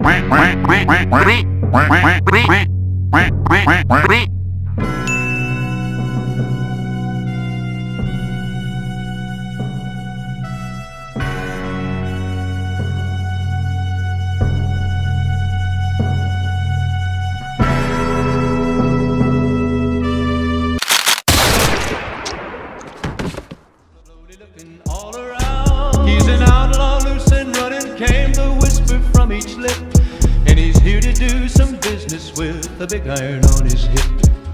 All around, he's an outlaw, loose and running, came the whisper from each lip, and he's here to do some business with a big iron on his hip.